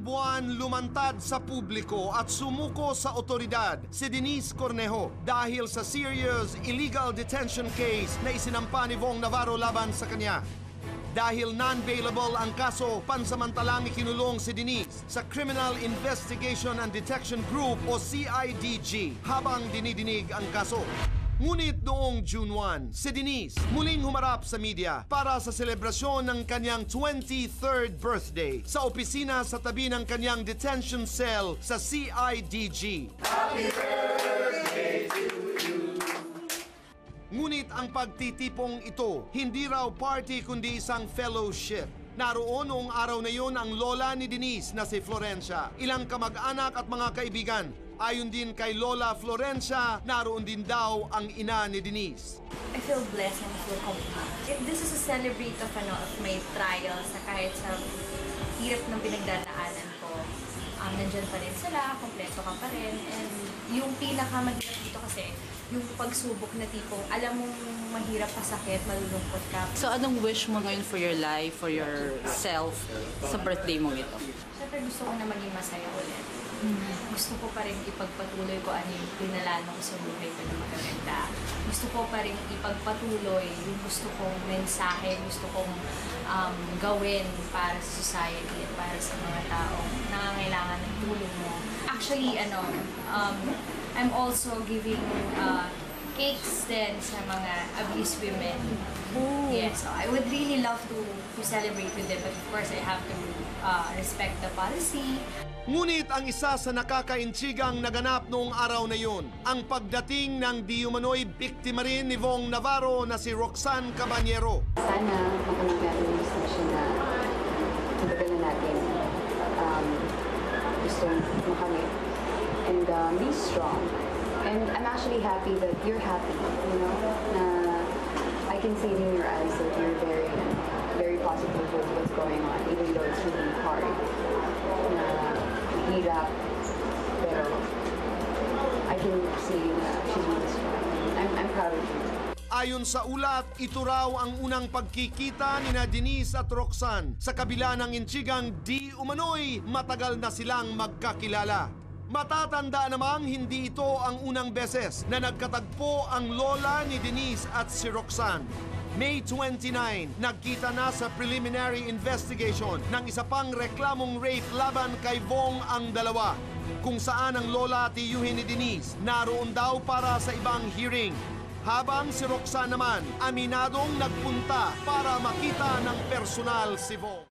buwan lumantad sa publiko at sumuko sa otoridad si Deniece Cornejo dahil sa serious illegal detention case na isinampa ni Vong Navarro laban sa kanya. Dahil non-bailable ang kaso, pansamantalang ikinulong si Deniece sa Criminal Investigation and Detection Group o CIDG habang dinidinig ang kaso. Ngunit noong June 1, si Deniece muling humarap sa media para sa selebrasyon ng kanyang 23rd birthday sa opisina sa tabi ng kanyang detention cell sa CIDG. Happy birthday to you! Ngunit ang pagtitipong ito, hindi raw party kundi isang fellowship. Naroon noong araw na yun ang lola ni Deniece na si Florencia, ilang kamag-anak at mga kaibigan. Ayon din kay Lola Florencia, naroon din daw ang ina ni Deniece. I feel blessed and I feel complete. This is a celebrate of my trials na kahit sa hirap ng pinagdadaanan ko, nandyan pa rin sila, kompleto ka pa rin. And yung pinakamahirap dito kasi, yung pagsubok na tipong alam mong mahirap, pasakit, malulungkot ka. So anong wish mo ngayon for your life, for yourself, sa birthday mo ito? Siyempre gusto ko na maging masaya ulit. Gusto ko pa rin ipagpatuloy ko ano yung pinalano ko sa buhay ko na magaganda. Gusto ko pa rin ipagpatuloy yung gusto kong mensahe, gusto kong gawin para sa society at para sa mga taong nangangailangan ng tulong mo. Actually, I'm also giving cakes din sa mga abused women. Yes, so I would really love to celebrate with them, but of course I have to respect the policy. Ngunit ang isa sa nakakaintrigang naganap noong araw na yun, ang pagdating ng di umano'y biktima rin ni Vong Navarro na si Roxanne Caballero. Sana makamagano yung station na tagal na natin gusto mo kami. And be strong. And I'm actually happy that you're happy, you know, na I can see it in your eyes that you're very positive with what's going on, even though it's really hard. Hirap, pero I can see na she's really strong. I'm proud of you. Ayon sa ulat, ito raw ang unang pagkikita ni Deniece at Roxanne sa kabila ng intrigang di umano'y matagal na silang magkakilala. Matatanda namang hindi ito ang unang beses na nagkatagpo ang lola ni Deniece at si Roxanne. May 29, nagkita na sa preliminary investigation ng isa pang reklamong rape laban kay Vong ang dalawa, kung saan ang lola tiyuhin ni Deniece naroon daw para sa ibang hearing, habang si Roxanne naman aminadong nagpunta para makita ng personal si Vong.